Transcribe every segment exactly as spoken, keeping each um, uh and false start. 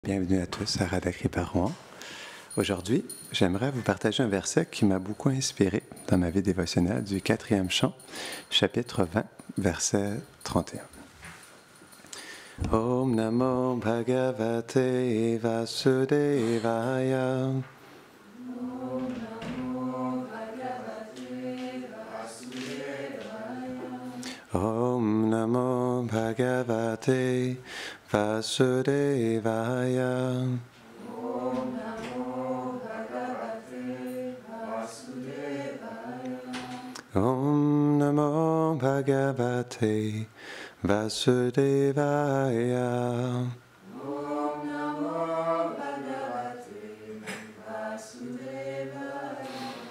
bienvenue à tous à Radha Kripa Rouen. Aujourd'hui, j'aimerais vous partager un verset qui m'a beaucoup inspiré dans ma vie dévotionnelle du quatrième chant, chapitre vingt, verset trente et un. Om Namo Bhagavate Vasudevaya. Om Namo Bhagavate Vasudevaya. Om Namo Bhagavate Vasudevaya. Om Namo Bhagavate Vasudevaya. Om Namo Bhagavate Vasudevaya.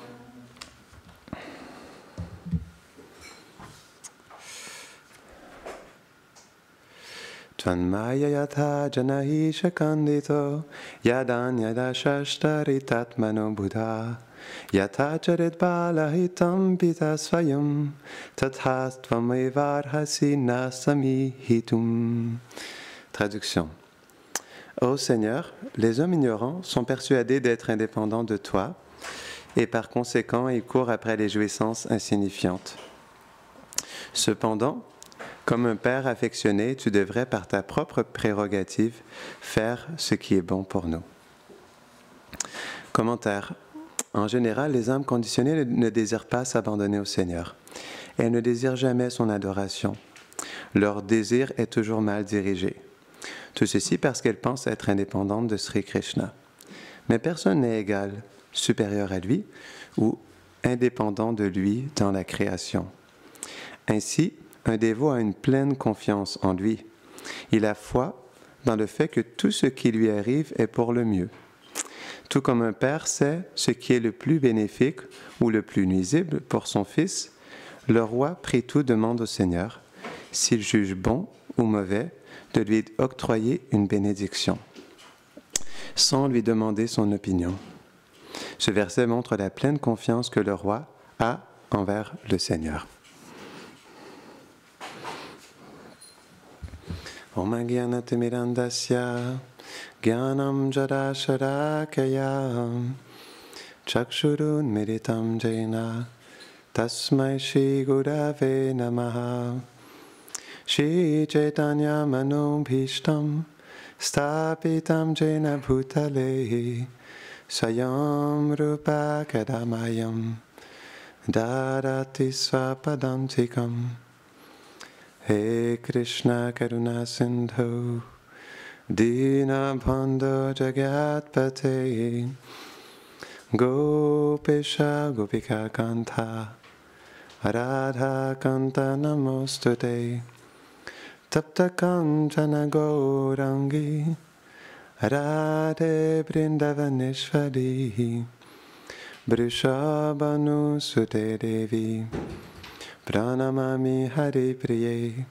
Tvanmaya yatha janahi shakandito yadan yadashashtaritatmano buddha yatha charit balahitam pita svayam tathastvamevarhasi nasami hitum. Traduction. Ô Seigneur, les hommes ignorants sont persuadés d'être indépendants de toi et par conséquent ils courent après les jouissances insignifiantes. Cependant, comme un père affectionné, tu devrais, par ta propre prérogative, faire ce qui est bon pour nous. Commentaire. En général, les âmes conditionnées ne désirent pas s'abandonner au Seigneur. Elles ne désirent jamais son adoration. Leur désir est toujours mal dirigé. Tout ceci parce qu'elles pensent être indépendantes de Sri Krishna. Mais personne n'est égal, supérieur à lui, ou indépendant de lui dans la création. Ainsi, un dévot a une pleine confiance en lui. Il a foi dans le fait que tout ce qui lui arrive est pour le mieux. Tout comme un père sait ce qui est le plus bénéfique ou le plus nuisible pour son fils, le roi prie tout demande au Seigneur, s'il juge bon ou mauvais, de lui octroyer une bénédiction, sans lui demander son opinion. Ce verset montre la pleine confiance que le roi a envers le Seigneur. Om Agyanatimirandasya Gyanam Jadasharakaya Chakshurun Miritam Jena Tasmai Shri Gurave Namaha Shri Chaitanya Manobhishtam Stapitam Jena Bhutale Swayam Rupa Kadamayam Dadati Swapadantikam. He Krishna Karuna Sindhu Dinabandho Jagatpate Gopisha Gopika Kanta Radha Kanta Namostute Tapta Kanchana Gaurangi Radhe Vrindavaneshwari Vrishabhanu Sute Devi Pranamami Hari Priye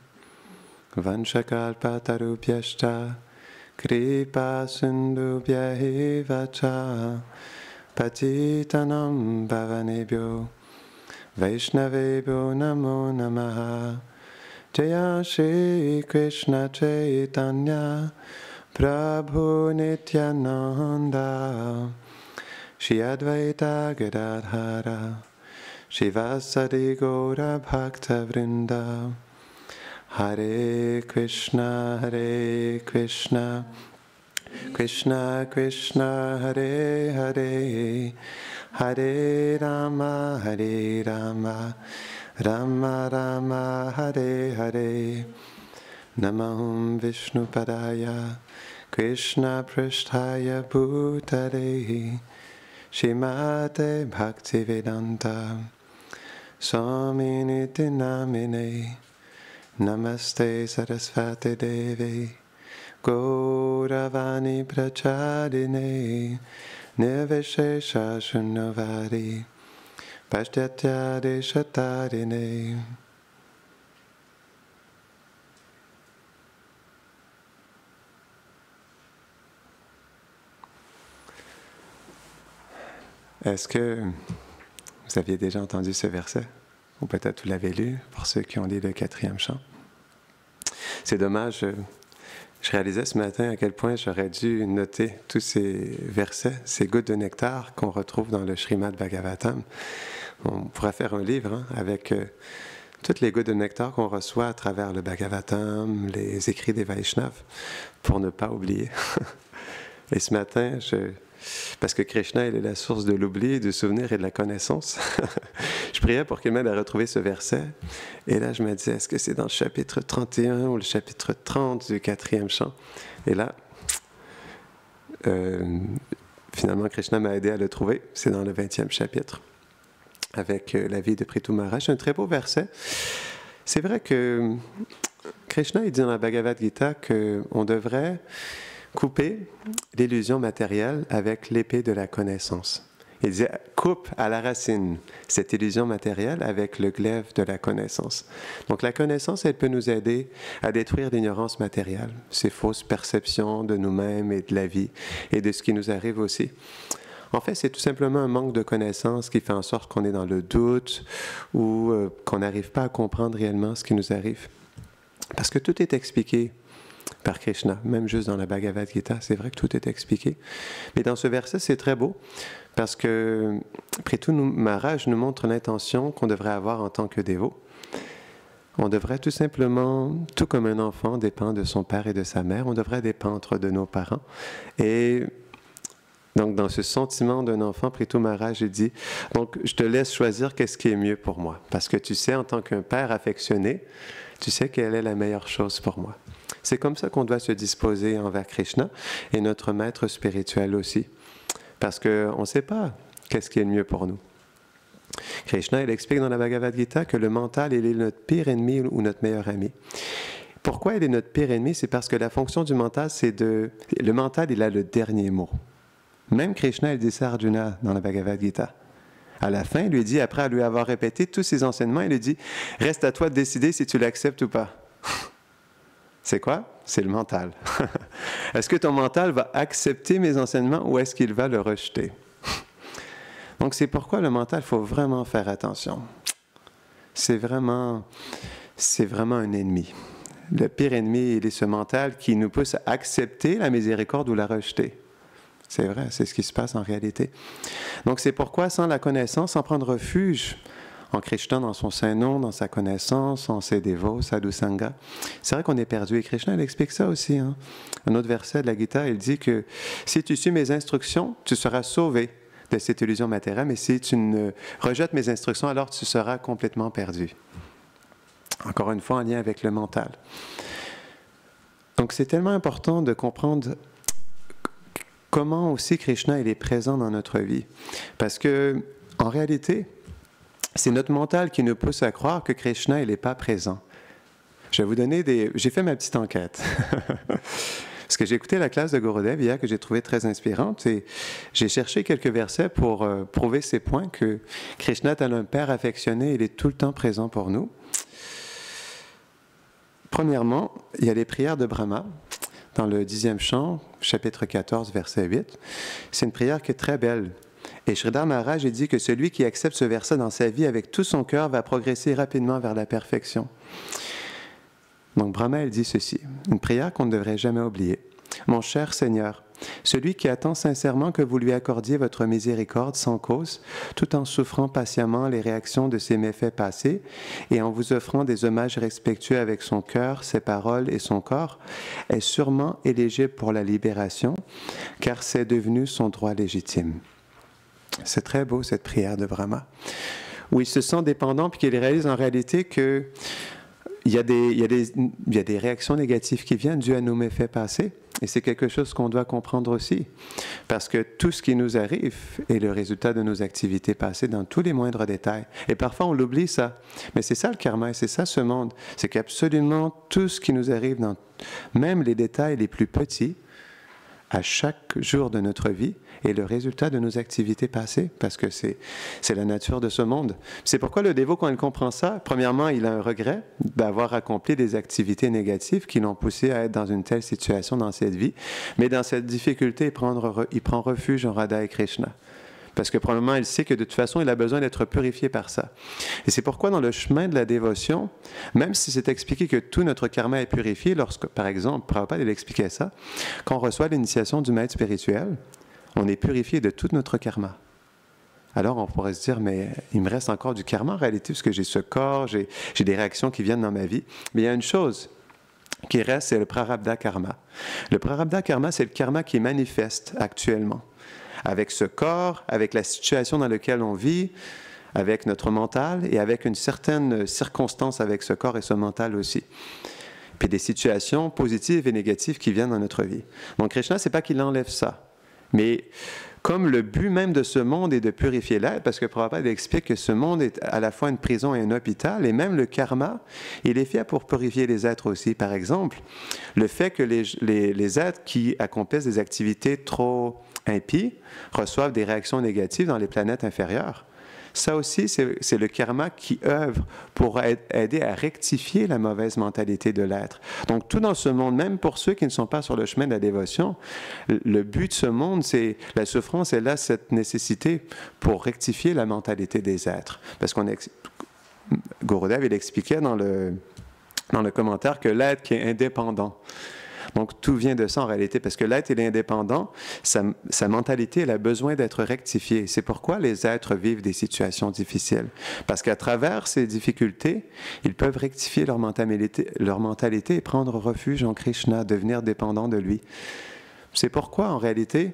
Vanchakalpatarubhyashta Kripa Sindhubhya Cha Patitanam Bhavanebhyo Vaishnavebhyo Namo Namaha Jaya Shri Krishna Chaitanya Prabhu Nityananda Shri Advaita Gadadhara Shivasadi Gaura Bhakta Vrinda Hare Krishna Hare Krishna Krishna Krishna Hare Hare Hare Rama Hare Rama Rama Rama Hare Hare Namahum Vishnu Padaya Krishna Pristhaya Bhutare Shrimate Bhaktivedanta Swamini Namine Namaste Sarasvati Devi Gauravani Prachadine Nirvishesha Shunavari Pashtya Deshatarine. Est-ce que vous aviez déjà entendu ce verset? Ou peut-être vous l'avez lu, pour ceux qui ont lu le quatrième chant. C'est dommage Je réalisais ce matin à quel point j'aurais dû noter tous ces versets, ces gouttes de nectar qu'on retrouve dans le Srimad Bhagavatam. On pourrait faire un livre hein, avec euh, toutes les gouttes de nectar qu'on reçoit à travers le Bhagavatam, les écrits des Vaishnavas, pour ne pas oublier. Et ce matin, je, parce que Krishna il est la source de l'oubli, du souvenir et de la connaissance, je priais pour qu'il m'aide à retrouver ce verset. Et là, je me disais, est-ce que c'est dans le chapitre trente et un ou le chapitre trente du quatrième chant? Et là, euh, finalement, Krishna m'a aidé à le trouver. C'est dans le vingtième chapitre, avec euh, la vie de Prithu Maharaj. C'est un très beau verset. C'est vrai que Krishna, il dit dans la Bhagavad Gita qu'on devrait couper l'illusion matérielle avec l'épée de la connaissance. Il dit, coupe à la racine cette illusion matérielle avec le glaive de la connaissance. Donc la connaissance, elle peut nous aider à détruire l'ignorance matérielle, ces fausses perceptions de nous-mêmes et de la vie et de ce qui nous arrive aussi. En fait, c'est tout simplement un manque de connaissance qui fait en sorte qu'on est dans le doute ou euh, qu'on n'arrive pas à comprendre réellement ce qui nous arrive. Parce que tout est expliqué par Krishna, même juste dans la Bhagavad Gita, c'est vrai que tout est expliqué. Mais dans ce verset, c'est très beau, parce que Prithu Maharaj nous montre l'intention qu'on devrait avoir en tant que dévot. On devrait tout simplement, tout comme un enfant dépend de son père et de sa mère, on devrait dépendre de nos parents. Et donc, dans ce sentiment d'un enfant, Prithu Maharaj dit, donc, je te laisse choisir qu'est-ce qui est mieux pour moi. Parce que tu sais, en tant qu'un père affectionné, tu sais quelle est la meilleure chose pour moi. C'est comme ça qu'on doit se disposer envers Krishna et notre maître spirituel aussi. Parce qu'on ne sait pas qu'est-ce qui est le mieux pour nous. Krishna, il explique dans la Bhagavad Gita que le mental, il est notre pire ennemi ou notre meilleur ami. Pourquoi il est notre pire ennemi? C'est parce que la fonction du mental, c'est de... Le mental, il a le dernier mot. Même Krishna, il dit ça à Arjuna dans la Bhagavad Gita. À la fin, il lui dit, après lui avoir répété tous ses enseignements, il lui dit, reste à toi de décider si tu l'acceptes ou pas. C'est quoi? C'est le mental. Est-ce que ton mental va accepter mes enseignements ou est-ce qu'il va le rejeter? Donc, c'est pourquoi le mental, il faut vraiment faire attention. C'est vraiment, c'est vraiment un ennemi. Le pire ennemi, il est ce mental qui nous pousse à accepter la miséricorde ou la rejeter. C'est vrai, c'est ce qui se passe en réalité. Donc, c'est pourquoi, sans la connaissance, sans prendre refuge en Krishna, dans son Saint-Nom, dans sa connaissance, en ses dévots, Sadhu Sangha. C'est vrai qu'on est perdu. Et Krishna, il explique ça aussi. Hein. Un autre verset de la Gita, il dit que si tu suis mes instructions, tu seras sauvé de cette illusion matérielle, mais si tu ne rejettes mes instructions, alors tu seras complètement perdu. Encore une fois, en lien avec le mental. Donc, c'est tellement important de comprendre comment aussi Krishna il est présent dans notre vie. Parce que, en réalité, c'est notre mental qui nous pousse à croire que Krishna, il n'est pas présent. Je vais vous donner des... J'ai fait ma petite enquête. Parce que j'ai écouté la classe de Gurudev hier que j'ai trouvée très inspirante et j'ai cherché quelques versets pour euh, prouver ces points que Krishna, tel un père affectionné, il est tout le temps présent pour nous. Premièrement, il y a les prières de Brahma dans le dixième chant, chapitre quatorze, verset huit. C'est une prière qui est très belle. Et Sridhar Maharaj dit que celui qui accepte ce verset dans sa vie avec tout son cœur va progresser rapidement vers la perfection. Donc Brahma, elle dit ceci, une prière qu'on ne devrait jamais oublier. Mon cher Seigneur, celui qui attend sincèrement que vous lui accordiez votre miséricorde sans cause, tout en souffrant patiemment les réactions de ses méfaits passés et en vous offrant des hommages respectueux avec son cœur, ses paroles et son corps, est sûrement éligible pour la libération, car c'est devenu son droit légitime. C'est très beau, cette prière de Brahma, où il se sent dépendant puis qu'il réalise en réalité que il y a des, il y a des, il y a des réactions négatives qui viennent dues à nos méfaits passés. Et c'est quelque chose qu'on doit comprendre aussi. Parce que tout ce qui nous arrive est le résultat de nos activités passées dans tous les moindres détails. Et parfois, on l'oublie ça. Mais c'est ça le karma et c'est ça ce monde. C'est qu'absolument tout ce qui nous arrive, dans même les détails les plus petits, à chaque jour de notre vie, est le résultat de nos activités passées, parce que c'est, c'est la nature de ce monde. C'est pourquoi le dévot, quand il comprend ça, premièrement, il a un regret d'avoir accompli des activités négatives qui l'ont poussé à être dans une telle situation dans cette vie, mais dans cette difficulté, il prend, il prend refuge en Radha et Krishna. parce que probablement il sait que de toute façon, il a besoin d'être purifié par ça. Et c'est pourquoi dans le chemin de la dévotion, même si c'est expliqué que tout notre karma est purifié, lorsque, par exemple, Prabhupada il expliquait ça, quand on reçoit l'initiation du maître spirituel, on est purifié de tout notre karma. Alors, on pourrait se dire, mais il me reste encore du karma en réalité, parce que j'ai ce corps, j'ai, j'ai des réactions qui viennent dans ma vie. Mais il y a une chose qui reste, c'est le prarabdha karma. Le prarabdha karma, c'est le karma qui est manifeste actuellement, avec ce corps, avec la situation dans laquelle on vit, avec notre mental et avec une certaine circonstance avec ce corps et ce mental aussi. Puis des situations positives et négatives qui viennent dans notre vie. Donc, Krishna, ce n'est pas qu'il enlève ça, mais comme le but même de ce monde est de purifier l'être, parce que Prabhupada explique que ce monde est à la fois une prison et un hôpital, et même le karma, il est fait pour purifier les êtres aussi. Par exemple, le fait que les, les, les êtres qui accomplissent des activités trop impies reçoivent des réactions négatives dans les planètes inférieures. Ça aussi, c'est, c'est le karma qui œuvre pour aider à rectifier la mauvaise mentalité de l'être. Donc, tout dans ce monde, même pour ceux qui ne sont pas sur le chemin de la dévotion, le but de ce monde, c'est la souffrance, elle a cette nécessité pour rectifier la mentalité des êtres. Parce qu'on ex... Gurudev, il expliquait dans le, dans le commentaire que l'être qui est indépendant. Donc, tout vient de ça en réalité, parce que l'être, il est indépendant, sa, sa mentalité, elle a besoin d'être rectifiée. C'est pourquoi les êtres vivent des situations difficiles. Parce qu'à travers ces difficultés, ils peuvent rectifier leur mentalité, leur mentalité et prendre refuge en Krishna, devenir dépendants de lui. C'est pourquoi, en réalité,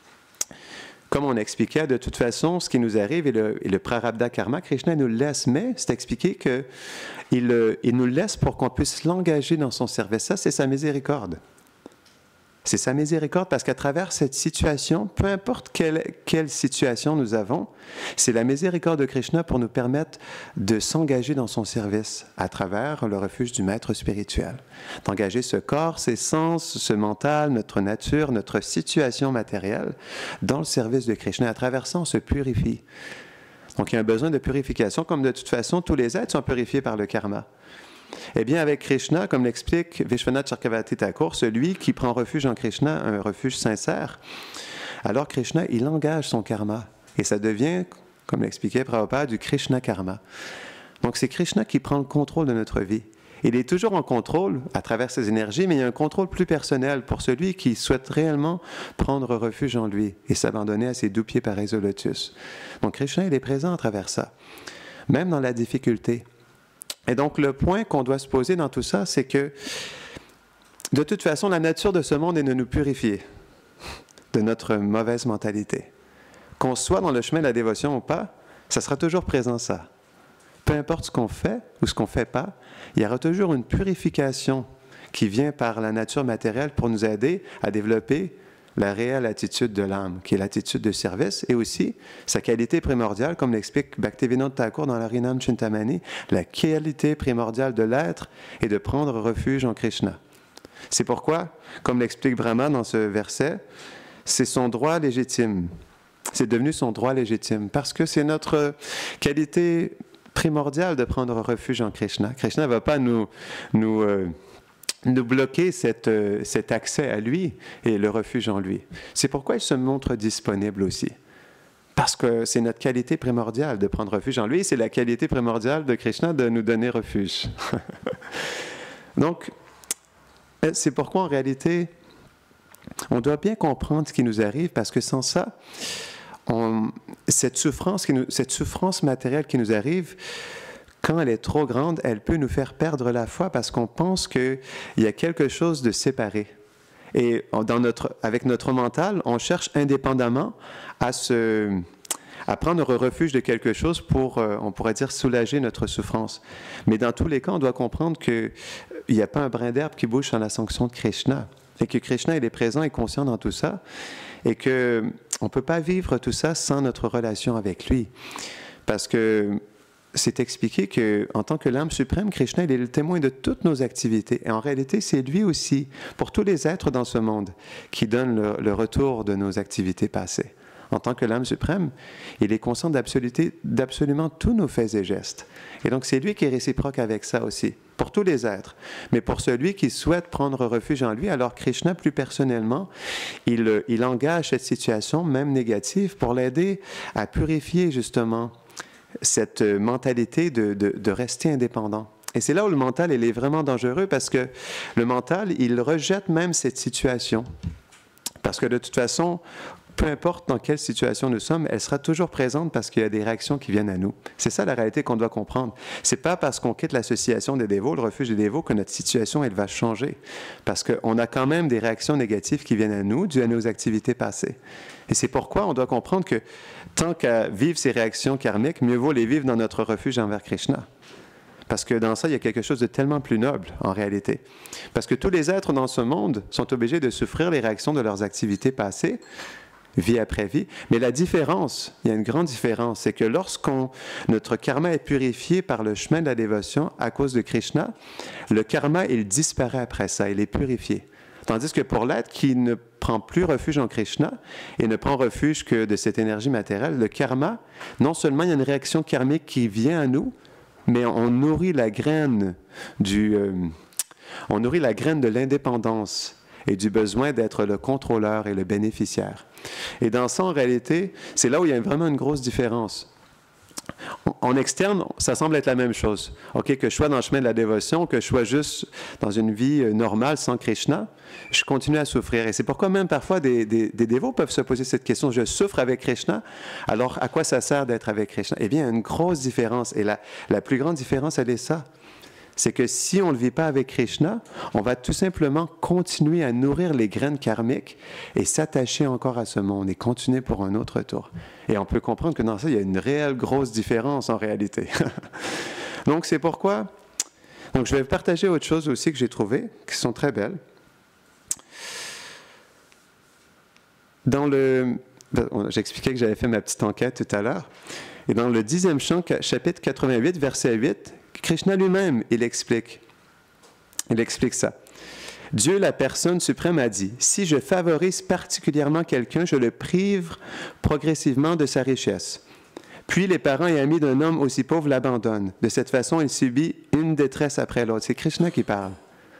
comme on expliquait, de toute façon, ce qui nous arrive est le, est le prarabdha karma. Krishna nous le laisse, mais c'est expliqué qu'il il nous le laisse pour qu'on puisse l'engager dans son service. Ça, c'est sa miséricorde. C'est sa miséricorde parce qu'à travers cette situation, peu importe quelle, quelle situation nous avons, c'est la miséricorde de Krishna pour nous permettre de s'engager dans son service à travers le refuge du maître spirituel. D'engager ce corps, ses sens, ce mental, notre nature, notre situation matérielle dans le service de Krishna. À travers ça, on se purifie. Donc, il y a un besoin de purification, comme de toute façon, tous les êtres sont purifiés par le karma. Eh bien, avec Krishna, comme l'explique Vishwanath Chakravarti Thakur, celui qui prend refuge en Krishna, un refuge sincère, alors Krishna, il engage son karma. Et ça devient, comme l'expliquait Prabhupada, du Krishna karma. Donc, c'est Krishna qui prend le contrôle de notre vie. Il est toujours en contrôle à travers ses énergies, mais il y a un contrôle plus personnel pour celui qui souhaite réellement prendre refuge en lui et s'abandonner à ses doux pieds pareils au lotus. Donc, Krishna, il est présent à travers ça, même dans la difficulté. Et donc, le point qu'on doit se poser dans tout ça, c'est que, de toute façon, la nature de ce monde est de nous purifier de notre mauvaise mentalité. Qu'on soit dans le chemin de la dévotion ou pas, ça sera toujours présent, ça. Peu importe ce qu'on fait ou ce qu'on ne fait pas, il y aura toujours une purification qui vient par la nature matérielle pour nous aider à développer la réelle attitude de l'âme, qui est l'attitude de service, et aussi sa qualité primordiale, comme l'explique Bhaktivinoda Thakur dans l'Harinam Chintamani, la qualité primordiale de l'être est de prendre refuge en Krishna. C'est pourquoi, comme l'explique Brahma dans ce verset, c'est son droit légitime. C'est devenu son droit légitime, parce que c'est notre qualité primordiale de prendre refuge en Krishna. Krishna ne va pas nous... nous euh, nous bloquer cette, euh, cet accès à lui et le refuge en lui. C'est pourquoi il se montre disponible aussi. Parce que c'est notre qualité primordiale de prendre refuge en lui, et c'est la qualité primordiale de Krishna de nous donner refuge. Donc, c'est pourquoi en réalité, on doit bien comprendre ce qui nous arrive, parce que sans ça, on, cette, souffrance qui nous, cette souffrance matérielle qui nous arrive, quand elle est trop grande, elle peut nous faire perdre la foi parce qu'on pense qu'il y a quelque chose de séparé. Et dans notre, avec notre mental, on cherche indépendamment à, se, à prendre refuge de quelque chose pour, on pourrait dire, soulager notre souffrance. Mais dans tous les cas, on doit comprendre qu'il n'y a pas un brin d'herbe qui bouge sans la sanction de Krishna. Et que Krishna, il est présent et conscient dans tout ça. Et qu'on ne peut pas vivre tout ça sans notre relation avec lui. Parce que c'est expliqué qu'en tant que l'âme suprême, Krishna, il est le témoin de toutes nos activités. Et en réalité, c'est lui aussi, pour tous les êtres dans ce monde, qui donne le, le retour de nos activités passées. en tant que l'âme suprême, il est conscient d'absolument tous nos faits et gestes. Et donc, c'est lui qui est réciproque avec ça aussi, pour tous les êtres. Mais pour celui qui souhaite prendre refuge en lui, alors Krishna, plus personnellement, il, il engage cette situation, même négative, pour l'aider à purifier justement cette mentalité de, de, de rester indépendant. Et c'est là où le mental, il est vraiment dangereux, parce que le mental, il rejette même cette situation. Parce que de toute façon, peu importe dans quelle situation nous sommes, elle sera toujours présente parce qu'il y a des réactions qui viennent à nous. C'est ça la réalité qu'on doit comprendre. C'est pas parce qu'on quitte l'association des dévots, le refuge des dévots, que notre situation, elle va changer. Parce qu'on a quand même des réactions négatives qui viennent à nous, dues à nos activités passées. Et c'est pourquoi on doit comprendre que tant qu'à vivre ces réactions karmiques, mieux vaut les vivre dans notre refuge envers Krishna. Parce que dans ça, il y a quelque chose de tellement plus noble, en réalité. Parce que tous les êtres dans ce monde sont obligés de souffrir les réactions de leurs activités passées, vie après vie. Mais la différence, il y a une grande différence, c'est que lorsqu'on notre karma est purifié par le chemin de la dévotion à cause de Krishna, le karma, il disparaît après ça, il est purifié. Tandis que pour l'être qui ne prend plus refuge en Krishna et ne prend refuge que de cette énergie matérielle, le karma, non seulement il y a une réaction karmique qui vient à nous, mais on nourrit la graine du, euh, on nourrit la graine de l'indépendance et du besoin d'être le contrôleur et le bénéficiaire. Et dans ça, en réalité, c'est là où il y a vraiment une grosse différence. En externe, ça semble être la même chose. OK, que je sois dans le chemin de la dévotion, que je sois juste dans une vie normale sans Krishna, je continue à souffrir. Et c'est pourquoi même parfois des, des, des dévots peuvent se poser cette question, je souffre avec Krishna, alors à quoi ça sert d'être avec Krishna? Eh bien, il y a une grosse différence. Et la, la plus grande différence, elle est ça. C'est que si on ne vit pas avec Krishna, on va tout simplement continuer à nourrir les graines karmiques et s'attacher encore à ce monde et continuer pour un autre tour. Et on peut comprendre que dans ça, il y a une réelle grosse différence en réalité. Donc c'est pourquoi, donc je vais partager autre chose aussi que j'ai trouvé, qui sont très belles. Dans le, j'expliquais que j'avais fait ma petite enquête tout à l'heure, et dans le dixième chant, chapitre quatre-vingt-huit, verset huit, Krishna lui-même, il explique, il explique ça. Dieu, la personne suprême, a dit, « Si je favorise particulièrement quelqu'un, je le prive progressivement de sa richesse. Puis les parents et amis d'un homme aussi pauvre l'abandonnent. De cette façon, il subit une détresse après l'autre. » C'est Krishna qui parle.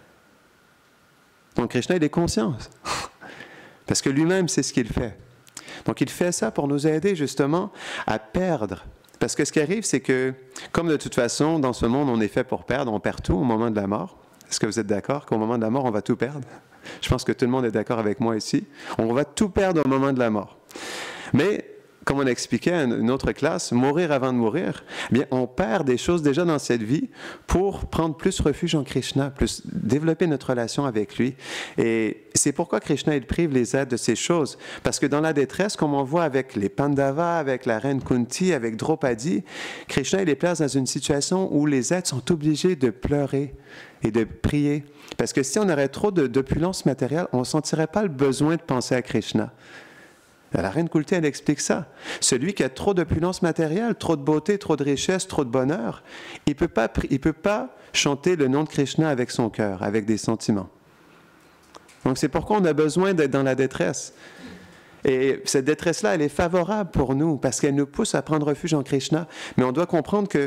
Donc Krishna, il est conscient. Parce que lui-même, c'est ce qu'il fait. Donc il fait ça pour nous aider justement à perdre. Parce que ce qui arrive, c'est que, comme de toute façon, dans ce monde, on est fait pour perdre, on perd tout au moment de la mort. Est-ce que vous êtes d'accord qu'au moment de la mort, on va tout perdre? Je pense que tout le monde est d'accord avec moi ici. On va tout perdre au moment de la mort. Mais, comme on expliquait à une autre classe, mourir avant de mourir, eh bien, on perd des choses déjà dans cette vie pour prendre plus refuge en Krishna, plus développer notre relation avec lui. Et c'est pourquoi Krishna, il prive les êtres de ces choses. Parce que dans la détresse, comme on voit avec les Pandavas, avec la reine Kunti, avec Draupadi, Krishna, il les place dans une situation où les êtres sont obligés de pleurer et de prier. Parce que si on aurait trop d'opulence matérielle, on ne sentirait pas le besoin de penser à Krishna. La reine Kunti, elle explique ça. Celui qui a trop d'opulence matérielle, trop de beauté, trop de richesse, trop de bonheur, il ne peut pas, il peut pas chanter le nom de Krishna avec son cœur, avec des sentiments. Donc c'est pourquoi on a besoin d'être dans la détresse. Et cette détresse-là, elle est favorable pour nous, parce qu'elle nous pousse à prendre refuge en Krishna. Mais on doit comprendre que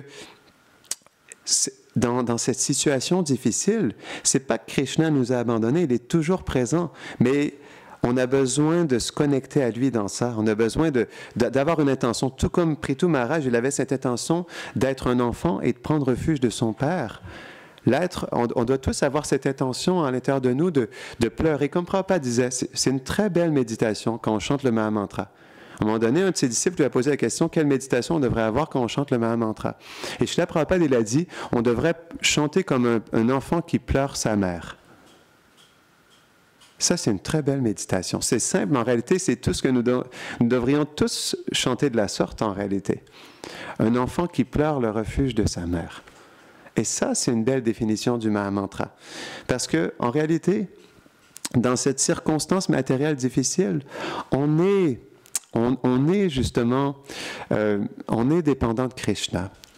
dans, dans cette situation difficile, ce n'est pas que Krishna nous a abandonnés, il est toujours présent. Mais on a besoin de se connecter à lui dans ça. On a besoin de, de, d'avoir une intention. Tout comme Prithu Maharaj, il avait cette intention d'être un enfant et de prendre refuge de son père. L'être, on, on doit tous avoir cette intention à l'intérieur de nous de, de pleurer. Comme Prabhupada disait, c'est, c'est une très belle méditation quand on chante le Mahamantra. À un moment donné, un de ses disciples lui a posé la question, quelle méditation on devrait avoir quand on chante le Mahamantra? Et Srila Prabhupada, il a dit, on devrait chanter comme un, un enfant qui pleure sa mère. Ça, c'est une très belle méditation. C'est simple, mais en réalité, c'est tout ce que nous, de, nous devrions tous chanter de la sorte, en réalité. Un enfant qui pleure le refuge de sa mère. Et ça, c'est une belle définition du Mahamantra. Parce que, en réalité, dans cette circonstance matérielle difficile, on est, on, on est justement, euh, on est dépendant de Krishna.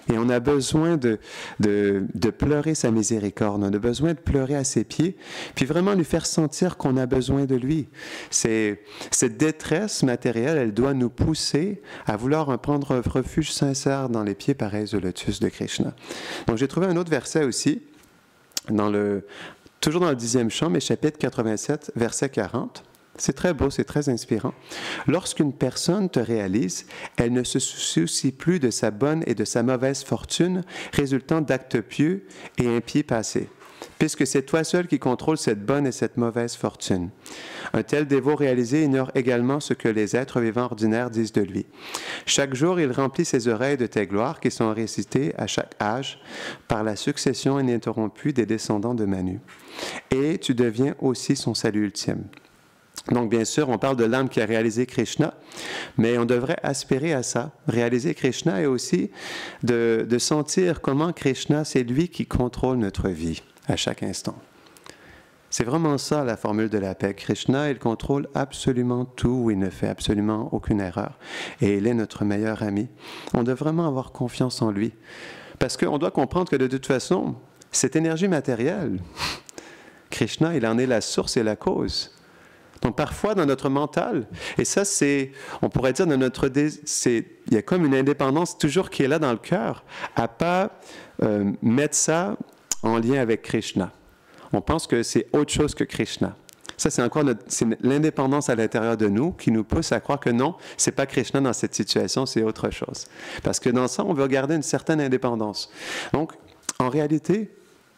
Et on a besoin de, de, de pleurer sa miséricorde, on a besoin de pleurer à ses pieds, puis vraiment lui faire sentir qu'on a besoin de lui. C'est, cette détresse matérielle, elle doit nous pousser à vouloir prendre un refuge sincère dans les pieds pareils au lotus de Krishna. Donc j'ai trouvé un autre verset aussi, dans le, toujours dans le dixième chant, mais chapitre quatre-vingt-sept, verset quarante. C'est très beau, c'est très inspirant. Lorsqu'une personne te réalise, elle ne se soucie plus de sa bonne et de sa mauvaise fortune résultant d'actes pieux et impies passés, puisque c'est toi seul qui contrôles cette bonne et cette mauvaise fortune. Un tel dévot réalisé ignore également ce que les êtres vivants ordinaires disent de lui. Chaque jour, il remplit ses oreilles de tes gloires qui sont récitées à chaque âge par la succession ininterrompue des descendants de Manu. Et tu deviens aussi son salut ultime. Donc, bien sûr, on parle de l'âme qui a réalisé Krishna, mais on devrait aspirer à ça, réaliser Krishna et aussi de, de sentir comment Krishna, c'est lui qui contrôle notre vie à chaque instant. C'est vraiment ça la formule de la paix. Krishna, il contrôle absolument tout, il ne fait absolument aucune erreur. Et il est notre meilleur ami. On doit vraiment avoir confiance en lui. Parce qu'on doit comprendre que de toute façon, cette énergie matérielle, Krishna, il en est la source et la cause. Donc, parfois, dans notre mental, et ça, c'est, on pourrait dire, dans notre, c'est, il y a comme une indépendance toujours qui est là dans le cœur, à ne pas euh, mettre ça en lien avec Krishna. On pense que c'est autre chose que Krishna. Ça, c'est encore notre, c'est l'indépendance à l'intérieur de nous qui nous pousse à croire que non, c'est pas Krishna dans cette situation, c'est autre chose. Parce que dans ça, on veut garder une certaine indépendance. Donc, en réalité,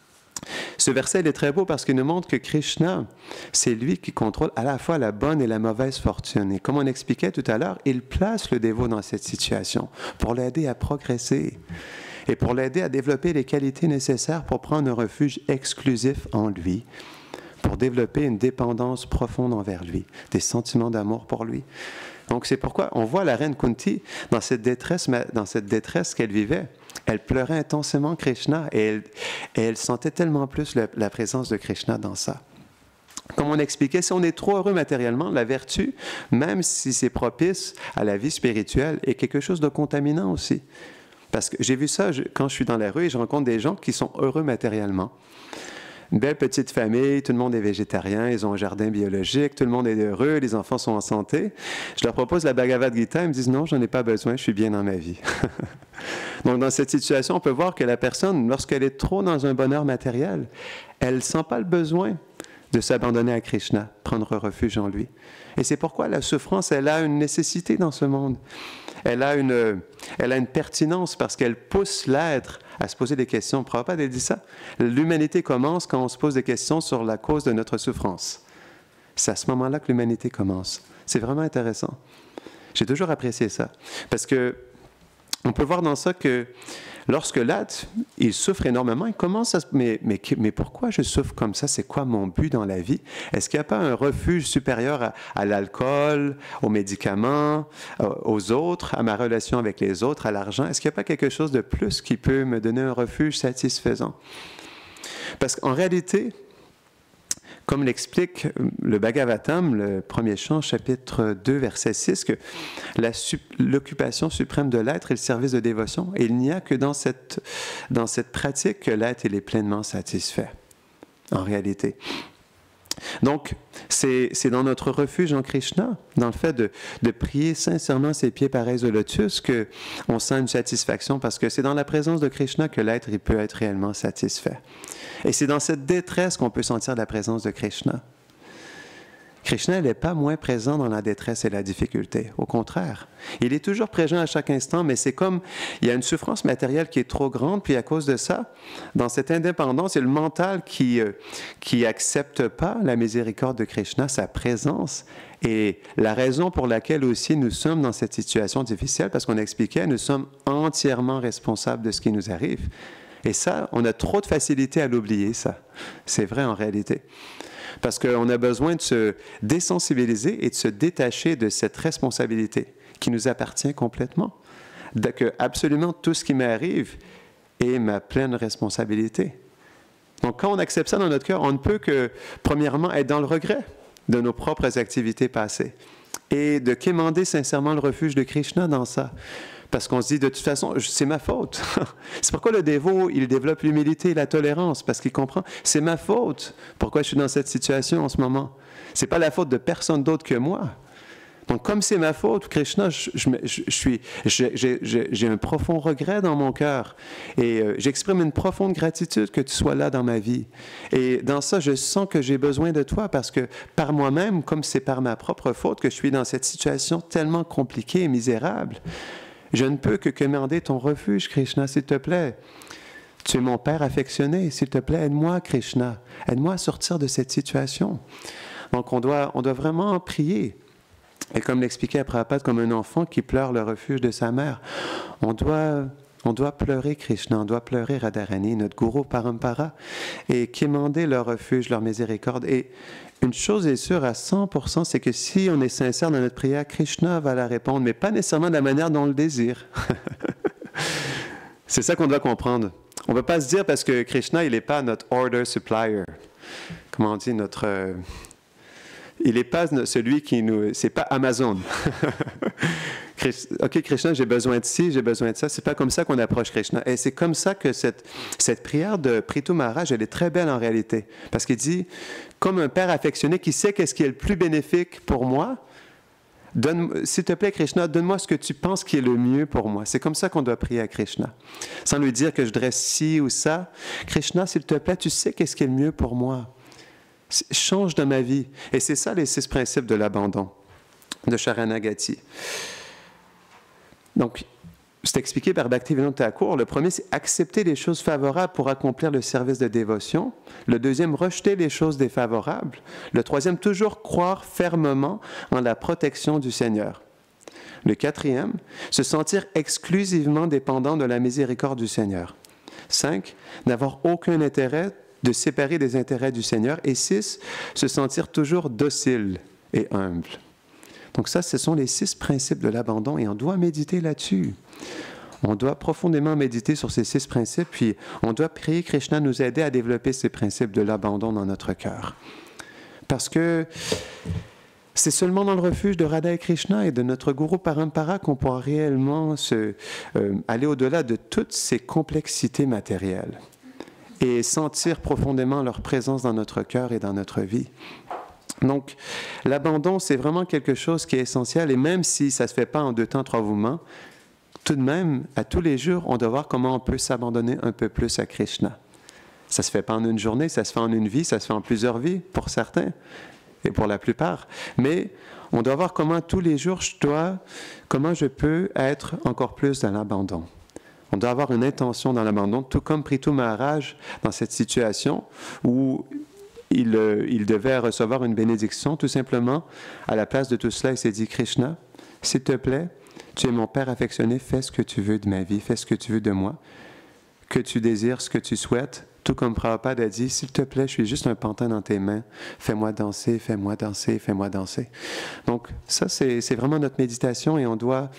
ce verset, il est très beau parce qu'il nous montre que Krishna, c'est lui qui contrôle à la fois la bonne et la mauvaise fortune. Et comme on expliquait tout à l'heure, il place le dévot dans cette situation pour l'aider à progresser et pour l'aider à développer les qualités nécessaires pour prendre un refuge exclusif en lui, pour développer une dépendance profonde envers lui, des sentiments d'amour pour lui. Donc c'est pourquoi on voit la reine Kunti dans cette détresse, dans cette détresse qu'elle vivait. Elle pleurait intensément Krishna et elle, et elle sentait tellement plus la, la présence de Krishna dans ça. Comme on expliquait, si on est trop heureux matériellement, la vertu, même si c'est propice à la vie spirituelle, est quelque chose de contaminant aussi. Parce que j'ai vu ça je, quand je suis dans la rue et je rencontre des gens qui sont heureux matériellement. Une belle petite famille, tout le monde est végétarien, ils ont un jardin biologique, tout le monde est heureux, les enfants sont en santé. Je leur propose la Bhagavad Gita, ils me disent non, j'en ai pas besoin, je suis bien dans ma vie. Donc dans cette situation, on peut voir que la personne, lorsqu'elle est trop dans un bonheur matériel, elle ne sent pas le besoin de s'abandonner à Krishna, prendre refuge en lui. Et c'est pourquoi la souffrance, elle a une nécessité dans ce monde. Elle a une, elle a une pertinence parce qu'elle pousse l'être à se poser des questions. Prabhupada a dit ça. L'humanité commence quand on se pose des questions sur la cause de notre souffrance. C'est à ce moment-là que l'humanité commence. C'est vraiment intéressant. J'ai toujours apprécié ça. Parce que on peut voir dans ça que lorsque l'être, il souffre énormément, il commence à se... Mais, mais, mais pourquoi je souffre comme ça? C'est quoi mon but dans la vie? Est-ce qu'il n'y a pas un refuge supérieur à, à l'alcool, aux médicaments, aux autres, à ma relation avec les autres, à l'argent? Est-ce qu'il n'y a pas quelque chose de plus qui peut me donner un refuge satisfaisant? Parce qu'en réalité, comme l'explique le Bhagavatam, le premier chant, chapitre deux, verset six, que la, l'occupation suprême de l'être est le service de dévotion. Et il n'y a que dans cette, dans cette pratique que l'être il est pleinement satisfait, en réalité. Donc, c'est, c'est dans notre refuge en Krishna, dans le fait de, de prier sincèrement ses pieds pareils au lotus, qu'on sent une satisfaction, parce que c'est dans la présence de Krishna que l'être il peut être réellement satisfait. Et c'est dans cette détresse qu'on peut sentir la présence de Krishna. Krishna n'est pas moins présent dans la détresse et la difficulté. Au contraire, il est toujours présent à chaque instant, mais c'est comme, il y a une souffrance matérielle qui est trop grande, puis à cause de ça, dans cette indépendance, c'est le mental qui euh, qui accepte pas la miséricorde de Krishna, sa présence, et la raison pour laquelle aussi nous sommes dans cette situation difficile, parce qu'on expliquait, nous sommes entièrement responsables de ce qui nous arrive. Et ça, on a trop de facilité à l'oublier, ça. C'est vrai en réalité. Parce qu'on a besoin de se désensibiliser et de se détacher de cette responsabilité qui nous appartient complètement. Que absolument tout ce qui m'arrive est ma pleine responsabilité. Donc, quand on accepte ça dans notre cœur, on ne peut que, premièrement, être dans le regret de nos propres activités passées et de quémander sincèrement le refuge de Krishna dans ça. Parce qu'on se dit, de toute façon, c'est ma faute. C'est pourquoi le dévot, il développe l'humilité et la tolérance, parce qu'il comprend, c'est ma faute. Pourquoi je suis dans cette situation en ce moment? C'est pas la faute de personne d'autre que moi. Donc, comme c'est ma faute, Krishna, je, je, je, je suis, j'ai un profond regret dans mon cœur. Et euh, j'exprime une profonde gratitude que tu sois là dans ma vie. Et dans ça, je sens que j'ai besoin de toi parce que par moi-même, comme c'est par ma propre faute que je suis dans cette situation tellement compliquée et misérable, je ne peux que commander ton refuge, Krishna, s'il te plaît. Tu es mon Père affectionné, s'il te plaît, aide-moi, Krishna. Aide-moi à sortir de cette situation. Donc, on doit, on doit vraiment prier. Et comme l'expliquait Prabhupada, comme un enfant qui pleure le refuge de sa mère, on doit, on doit pleurer Krishna, on doit pleurer Radharani, notre gourou Parampara, et quémander leur refuge, leur miséricorde. Et une chose est sûre à cent pour cent, c'est que si on est sincère dans notre prière, Krishna va la répondre, mais pas nécessairement de la manière dont on le désire. C'est ça qu'on doit comprendre. On ne peut pas se dire parce que Krishna, il n'est pas notre order supplier. Comment on dit, notre... Euh, il n'est pas celui qui nous... C'est pas Amazon. OK, Krishna, j'ai besoin de ci, j'ai besoin de ça. C'est pas comme ça qu'on approche Krishna. Et c'est comme ça que cette, cette prière de Prithu Maharaj, elle est très belle en réalité. Parce qu'il dit, comme un père affectionné qui sait qu'est-ce qui est le plus bénéfique pour moi, donne, s'il te plaît, Krishna, donne-moi ce que tu penses qui est le mieux pour moi. C'est comme ça qu'on doit prier à Krishna. Sans lui dire que je dresse ci ou ça. Krishna, s'il te plaît, tu sais qu'est-ce qui est le mieux pour moi. Change de ma vie. Et c'est ça les six principes de l'abandon, de Sharanagati. Donc, c'est expliqué par Bhaktivinoda Thakur. Le premier, c'est accepter les choses favorables pour accomplir le service de dévotion. Le deuxième, rejeter les choses défavorables. Le troisième, toujours croire fermement en la protection du Seigneur. Le quatrième, se sentir exclusivement dépendant de la miséricorde du Seigneur. Cinq, n'avoir aucun intérêt de séparer des intérêts du Seigneur. Et six, se sentir toujours docile et humble. Donc ça, ce sont les six principes de l'abandon et on doit méditer là-dessus. On doit profondément méditer sur ces six principes, puis on doit prier Krishna nous aider à développer ces principes de l'abandon dans notre cœur. Parce que c'est seulement dans le refuge de Radha et Krishna et de notre Guru Parampara qu'on pourra réellement se, euh, aller au-delà de toutes ces complexités matérielles et sentir profondément leur présence dans notre cœur et dans notre vie. Donc, l'abandon, c'est vraiment quelque chose qui est essentiel, et même si ça ne se fait pas en deux temps, trois mouvements, tout de même, à tous les jours, on doit voir comment on peut s'abandonner un peu plus à Krishna. Ça ne se fait pas en une journée, ça se fait en une vie, ça se fait en plusieurs vies, pour certains, et pour la plupart. Mais on doit voir comment tous les jours, je dois, comment je peux être encore plus dans l'abandon. On doit avoir une intention dans l'abandon, tout comme Prithu Maharaj dans cette situation où il, euh, il devait recevoir une bénédiction, tout simplement. À la place de tout cela, il s'est dit, Krishna, s'il te plaît, tu es mon Père affectionné, fais ce que tu veux de ma vie, fais ce que tu veux de moi, que tu désires, ce que tu souhaites. Tout comme Prabhupada a dit, s'il te plaît, je suis juste un pantin dans tes mains, fais-moi danser, fais-moi danser, fais-moi danser. Donc ça, c'est, c'est vraiment notre méditation et on doit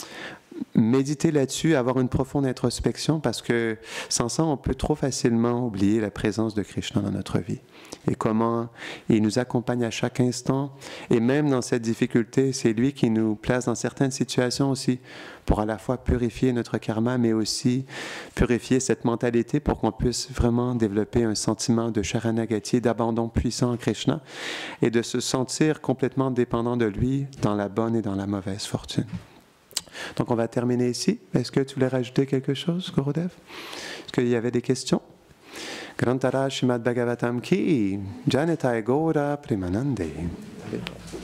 méditer là-dessus, avoir une profonde introspection parce que sans ça, on peut trop facilement oublier la présence de Krishna dans notre vie et comment il nous accompagne à chaque instant et même dans cette difficulté, c'est lui qui nous place dans certaines situations aussi pour à la fois purifier notre karma mais aussi purifier cette mentalité pour qu'on puisse vraiment développer un sentiment de Sharanagati, d'abandon puissant en Krishna et de se sentir complètement dépendant de lui dans la bonne et dans la mauvaise fortune. Donc, on va terminer ici. Est-ce que tu voulais rajouter quelque chose, Gurudev? Est-ce qu'il y avait des questions? Grantara Shrimad Bhagavatam ki Janitai Gaura Premanande.